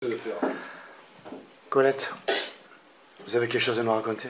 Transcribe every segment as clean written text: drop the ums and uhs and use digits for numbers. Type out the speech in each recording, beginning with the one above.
peux le faire. Colette, vous avez quelque chose à nous raconter?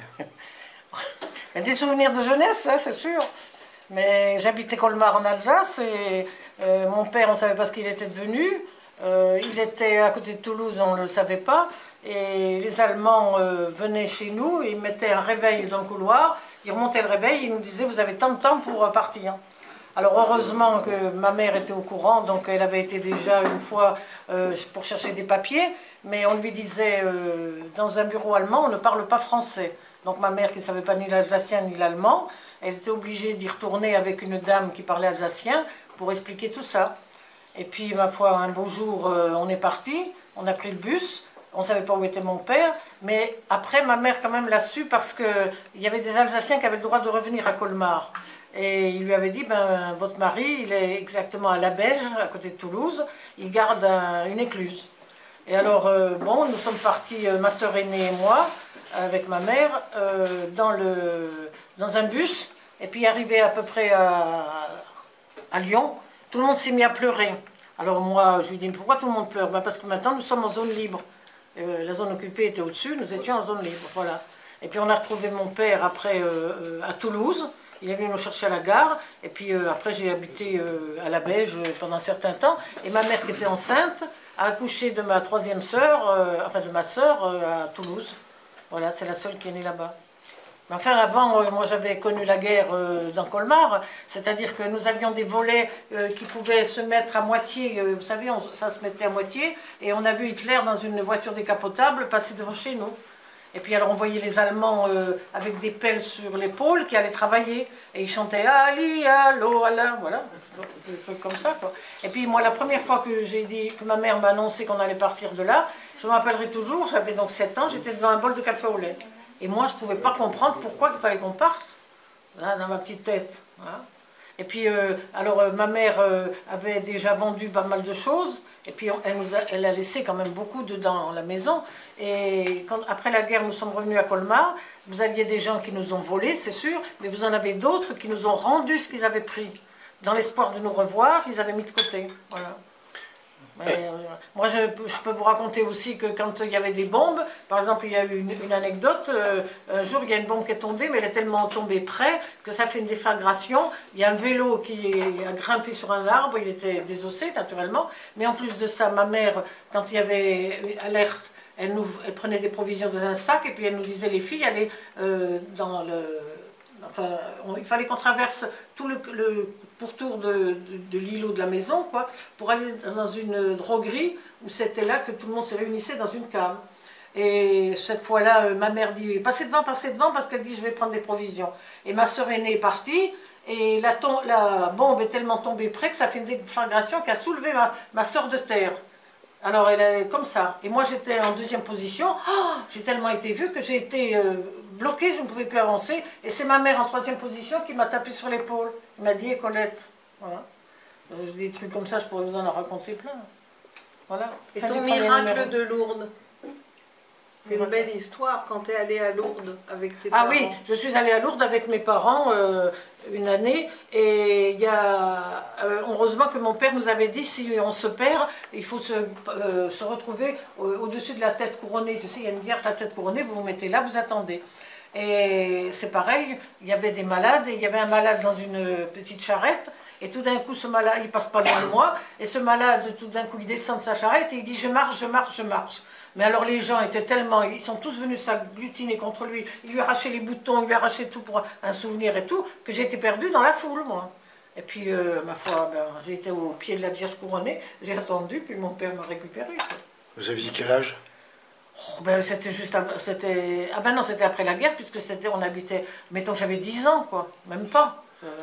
Des souvenirs de jeunesse, hein, c'est sûr. Mais j'habitais Colmar en Alsace et mon père, on ne savait pas ce qu'il était devenu. Il était à côté de Toulouse, on ne le savait pas. Et les Allemands venaient chez nous, ils mettaient un réveil dans le couloir, ils remontaient le réveil, ils nous disaient vous avez tant de temps pour partir. Alors heureusement que ma mère était au courant, donc elle avait été déjà une fois pour chercher des papiers, mais on lui disait dans un bureau allemand on ne parle pas français. Donc ma mère qui ne savait pas ni l'alsacien ni l'allemand, elle était obligée d'y retourner avec une dame qui parlait alsacien pour expliquer tout ça. Et puis ma foi, un beau jour on est parti, on a pris le bus. On ne savait pas où était mon père, mais après ma mère quand même l'a su parce qu'il y avait des Alsaciens qui avaient le droit de revenir à Colmar. Et il lui avait dit, ben, votre mari, il est exactement à La Beige, à côté de Toulouse, il garde une écluse. Et alors, bon, nous sommes partis, ma sœur aînée et moi, avec ma mère, dans un bus, et puis arrivé à peu près à Lyon, tout le monde s'est mis à pleurer. Alors moi, je lui dis, pourquoi tout le monde pleure? Ben, parce que maintenant, nous sommes en zone libre. La zone occupée était au-dessus, nous étions en zone libre, voilà. Et puis on a retrouvé mon père après à Toulouse, il est venu nous chercher à la gare, et puis après j'ai habité à la Beige pendant un certain temps, et ma mère qui était enceinte a accouché de ma troisième sœur, enfin de ma sœur à Toulouse. Voilà, c'est la seule qui est née là-bas. Mais enfin, avant, moi j'avais connu la guerre dans Colmar, c'est-à-dire que nous avions des volets qui pouvaient se mettre à moitié, vous savez, ça se mettait à moitié, et on a vu Hitler dans une voiture décapotable passer devant chez nous. Et puis alors on voyait les Allemands avec des pelles sur l'épaule qui allaient travailler, et ils chantaient « Ali, allo, Alain », voilà, des trucs comme ça, quoi. Et puis moi, la première fois que j'ai dit, que ma mère m'a annoncé qu'on allait partir de là, je me rappellerai toujours, j'avais donc 7 ans, j'étais devant un bol de café au lait. Et moi, je ne pouvais pas comprendre pourquoi il fallait qu'on parte, là, dans ma petite tête. Hein. Et puis, alors, ma mère avait déjà vendu pas mal de choses, et puis elle a laissé quand même beaucoup dans la maison. Et après la guerre, nous sommes revenus à Colmar. Vous aviez des gens qui nous ont volés, c'est sûr, mais vous en avez d'autres qui nous ont rendu ce qu'ils avaient pris. Dans l'espoir de nous revoir, ils avaient mis de côté. Voilà. Mais, moi, je peux vous raconter aussi que quand il y avait des bombes, par exemple, il y a eu une anecdote, un jour, il y a une bombe qui est tombée, mais elle est tellement tombée près que ça fait une déflagration. Il y a un vélo qui a grimpé sur un arbre, il était désossé, naturellement. Mais en plus de ça, ma mère, quand il y avait alerte, elle prenait des provisions dans un sac, et puis elle nous disait, les filles, allez dans le... Enfin, il fallait qu'on traverse tout le pourtour de l'îlot de la maison, quoi, pour aller dans une droguerie où c'était là que tout le monde se réunissait dans une cave. Et cette fois-là, ma mère dit passez devant, parce qu'elle dit je vais prendre des provisions. Et ma sœur aînée est partie, et la bombe est tellement tombée près que ça fait une déflagration qui a soulevé ma sœur de terre. Alors elle est comme ça. Et moi j'étais en deuxième position. Oh, j'ai tellement été vue que j'ai été bloquée, je ne pouvais plus avancer. Et c'est ma mère en troisième position qui m'a tapé sur l'épaule. Il m'a dit Colette. Voilà. Des trucs comme ça, je pourrais vous en raconter plein. Voilà. Et ton miracle de Lourdes? C'est une belle histoire quand tu es allée à Lourdes avec tes parents. Ah oui, je suis allée à Lourdes avec mes parents une année, et il y a heureusement que mon père nous avait dit si on se perd, il faut se retrouver au-dessus de la tête couronnée. Tu sais, il y a une vierge, la tête couronnée, vous vous mettez là, vous attendez. Et c'est pareil, il y avait des malades, et il y avait un malade dans une petite charrette, et tout d'un coup, ce malade, il passe pas loin de moi, et ce malade, tout d'un coup, il descend de sa charrette, et il dit je marche, je marche, je marche. Mais alors les gens étaient tellement, ils sont tous venus s'agglutiner contre lui, ils lui arrachaient les boutons, ils lui arrachaient tout pour un souvenir et tout, que j'ai été perdue dans la foule, moi. Et puis, ma foi, ben, j'ai été au pied de la Vierge couronnée, j'ai attendu, puis mon père m'a récupéré. Vous aviez quel âge? Oh, ben, c'était juste, ah ben non, c'était après la guerre, puisque on habitait, mettons que j'avais 10 ans, quoi, même pas.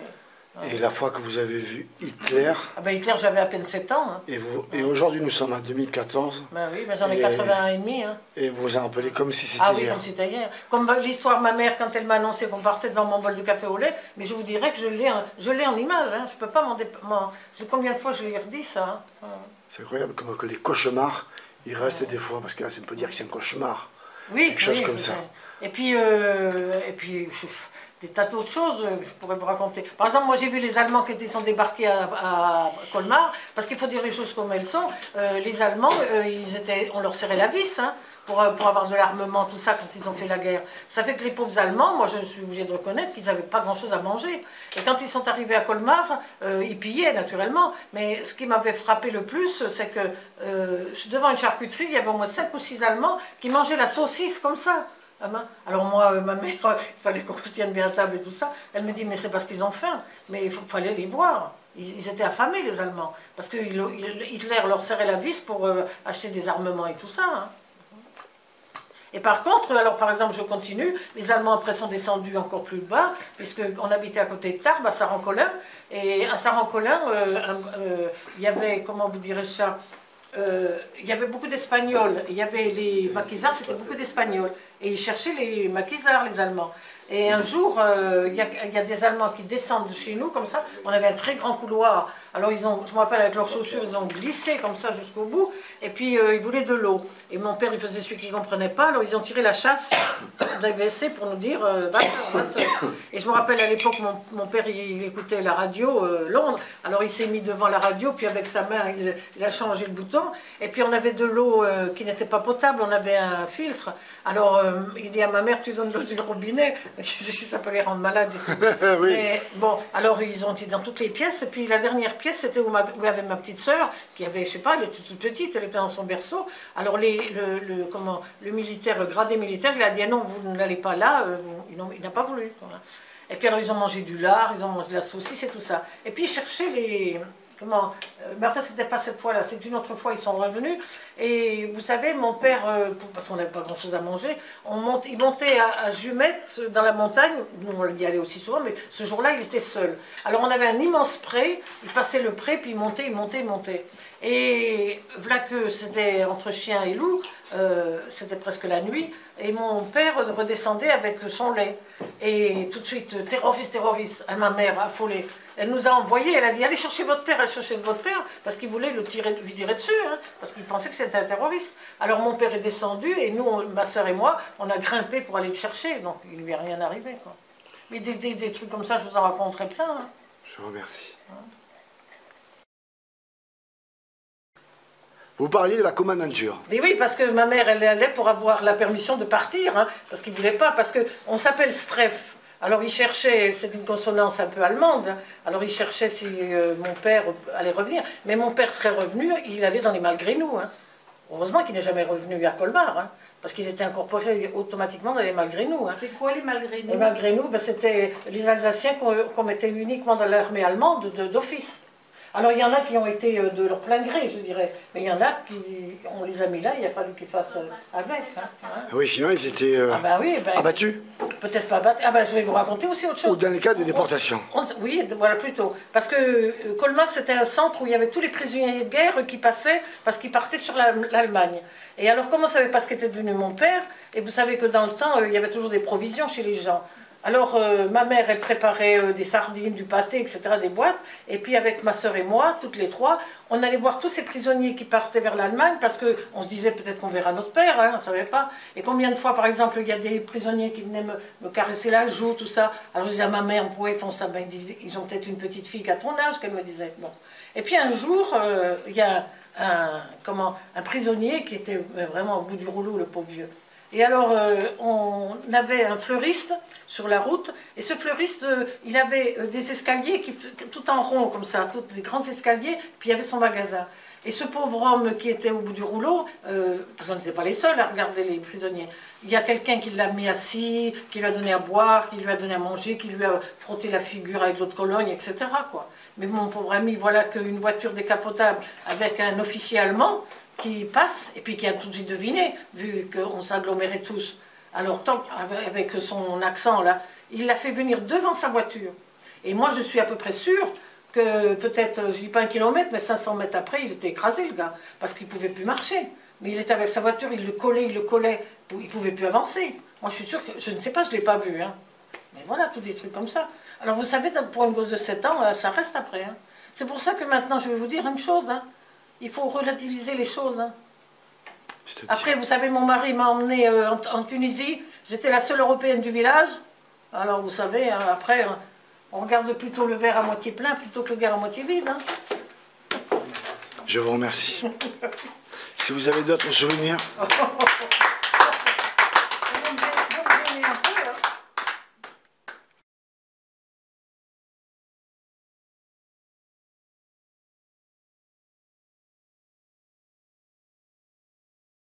Et la fois que vous avez vu Hitler... Ah ben Hitler, j'avais à peine 7 ans. Hein. Et aujourd'hui, nous sommes en 2014. Ben oui, ben j'en ai 81 et demi. Hein. Et vous vous en rappelez comme si c'était hier. Ah oui, comme si c'était hier. Comme l'histoire de ma mère, quand elle m'a annoncé qu'on partait devant mon bol de café au lait, mais je vous dirais que je l'ai en image. Hein. Je peux pas combien de fois je l'ai redit, ça. Hein. C'est incroyable comme que les cauchemars, ils restent des fois, parce que là, ça peut dire que c'est un cauchemar. Oui, quelque chose comme ça. Et puis des tas d'autres choses, je pourrais vous raconter. Par exemple, moi j'ai vu les Allemands qui sont débarqués à Colmar, parce qu'il faut dire les choses comme elles sont. Les Allemands, on leur serrait la vis, hein, pour avoir de l'armement, tout ça, quand ils ont fait la guerre. Ça fait que les pauvres Allemands, moi je suis obligée de reconnaître qu'ils n'avaient pas grand-chose à manger. Et quand ils sont arrivés à Colmar, ils pillaient naturellement. Mais ce qui m'avait frappé le plus, c'est que devant une charcuterie, il y avait au moins 5 ou 6 Allemands qui mangeaient la saucisse comme ça. Alors moi, ma mère, il fallait qu'on se tienne bien à table et tout ça. Elle me dit, mais c'est parce qu'ils ont faim. Mais il fallait les voir. Ils étaient affamés, les Allemands. Parce que Hitler leur serrait la vis pour acheter des armements et tout ça. Hein. Et par contre, alors par exemple, je continue, les Allemands après sont descendus encore plus bas, puisqu'on habitait à côté de Tarbes, à Saran-Colin. Et à Saran-Colin, il y avait, comment vous direz ça, il y avait beaucoup d'Espagnols. Il y avait les maquisards, c'était beaucoup d'Espagnols. Et ils cherchaient les maquisards, les Allemands. Et un jour, il y a des Allemands qui descendent de chez nous, comme ça. On avait un très grand couloir. Alors, je me rappelle, avec leurs chaussures, ils ont glissé comme ça jusqu'au bout. Et puis, ils voulaient de l'eau. Et mon père, il faisait celui qui ne comprenait pas. Alors, ils ont tiré la chasse d'un WC pour nous dire, va se. Et je me rappelle, à l'époque, mon père, il écoutait la radio, Londres. Alors, il s'est mis devant la radio, puis avec sa main, il a changé le bouton. Et puis, on avait de l'eau qui n'était pas potable. On avait un filtre. Alors, il dit à ma mère, tu donnes l'eau du robinet. Ça peut les rendre malades et tout. Oui. Mais bon, alors ils ont été dans toutes les pièces. Et puis la dernière pièce, c'était où il y avait ma petite sœur, qui avait, je sais pas, elle était toute petite, elle était dans son berceau. Alors le militaire, le gradé militaire, il a dit, ah non, vous n'allez pas là. Il n'a pas voulu. Voilà. Et puis alors ils ont mangé du lard, ils ont mangé de la saucisse et tout ça. Et puis ils cherchaient les... mais enfin, c'était pas cette fois-là, c'est une autre fois, ils sont revenus. Et vous savez, mon père, parce qu'on n'avait pas grand-chose à manger, il montait à Jumette, dans la montagne. Nous, on y allait aussi souvent, mais ce jour-là, il était seul. Alors, on avait un immense pré, il passait le pré, puis il montait, il montait, il montait. Et voilà que c'était entre chien et loup, c'était presque la nuit, et mon père redescendait avec son lait. Et tout de suite, terroriste, terroriste, à ma mère, affolée. Elle nous a envoyés, elle a dit, allez chercher votre père, allez chercher votre père, parce qu'il voulait lui tirer dessus, hein, parce qu'il pensait que c'était un terroriste. Alors mon père est descendu, et nous, ma soeur et moi, on a grimpé pour aller le chercher, donc il ne lui est rien arrivé, quoi. Mais des trucs comme ça, je vous en raconterai plein. Hein. Je vous remercie. Hein. Vous parliez de la commandanture. Mais oui, parce que ma mère, elle allait pour avoir la permission de partir, hein, parce qu'il ne voulait pas, parce qu'on s'appelle Streff. Alors il cherchait, c'est une consonance un peu allemande, hein, alors il cherchait si mon père allait revenir. Mais mon père serait revenu, il allait dans les malgré nous. Hein. Heureusement qu'il n'est jamais revenu à Colmar, hein, parce qu'il était incorporé automatiquement dans les malgré nous. Hein. C'est quoi les malgré nous? Les malgré nous, ben, c'était les Alsaciens qu'on mettait uniquement dans l'armée allemande d'office. Alors il y en a qui ont été de leur plein gré, je dirais, mais il y en a qui, on les a mis là, il a fallu qu'ils fassent avec. Hein. Oui, sinon ils étaient abattus. Peut-être pas abattus. Ah ben je vais vous raconter aussi autre chose. Ou dans les cas de déportation. Oui, voilà plutôt. Parce que Colmar c'était un centre où il y avait tous les prisonniers de guerre qui passaient, parce qu'ils partaient sur l'Allemagne. Et alors comme on ne savait pas ce qu'était devenu mon père, et vous savez que dans le temps, il y avait toujours des provisions chez les gens. Alors, ma mère, elle préparait des sardines, du pâté, etc., des boîtes. Et puis, avec ma soeur et moi, toutes les trois, on allait voir tous ces prisonniers qui partaient vers l'Allemagne parce qu'on se disait peut-être qu'on verra notre père, hein, on ne savait pas. Et combien de fois, par exemple, il y a des prisonniers qui venaient me caresser la joue, tout ça. Alors, je disais à ma mère, pourquoi ils font ça? Ben, ils ont peut-être une petite fille qu'à ton âge, qu'elle me disait. Bon. Et puis, un jour, il y a un prisonnier qui était vraiment au bout du rouleau, le pauvre vieux. Et alors, on avait un fleuriste sur la route, et ce fleuriste, il avait des escaliers tout en rond, comme ça, des grands escaliers, puis il y avait son magasin. Et ce pauvre homme qui était au bout du rouleau, parce qu'on n'était pas les seuls à regarder les prisonniers, il y a quelqu'un qui l'a mis assis, qui lui a donné à boire, qui lui a donné à manger, qui lui a frotté la figure avec l'eau de Cologne, etc., quoi. Mais mon pauvre ami, voilà qu'une voiture décapotable avec un officier allemand, qui passe, et puis qui a tout de suite deviné, vu qu'on s'agglomérait tous. Alors, avec son accent, là, il l'a fait venir devant sa voiture. Et moi, je suis à peu près sûre que peut-être, je ne dis pas 1 kilomètre, mais 500 mètres après, il était écrasé, le gars, parce qu'il ne pouvait plus marcher. Mais il était avec sa voiture, il le collait, il ne pouvait plus avancer. Moi, je suis sûre que, je ne sais pas, je ne l'ai pas vu, hein. Mais voilà, tous des trucs comme ça. Alors, vous savez, pour une gosse de 7 ans, ça reste après, hein. C'est pour ça que maintenant, je vais vous dire une chose, hein. Il faut relativiser les choses. Hein. Après, vous savez, mon mari m'a emmenée en Tunisie. J'étais la seule européenne du village. Alors vous savez, hein, après, hein, on regarde plutôt le verre à moitié plein plutôt que le verre à moitié vide. Hein. Je vous remercie. Si vous avez d'autres souvenirs,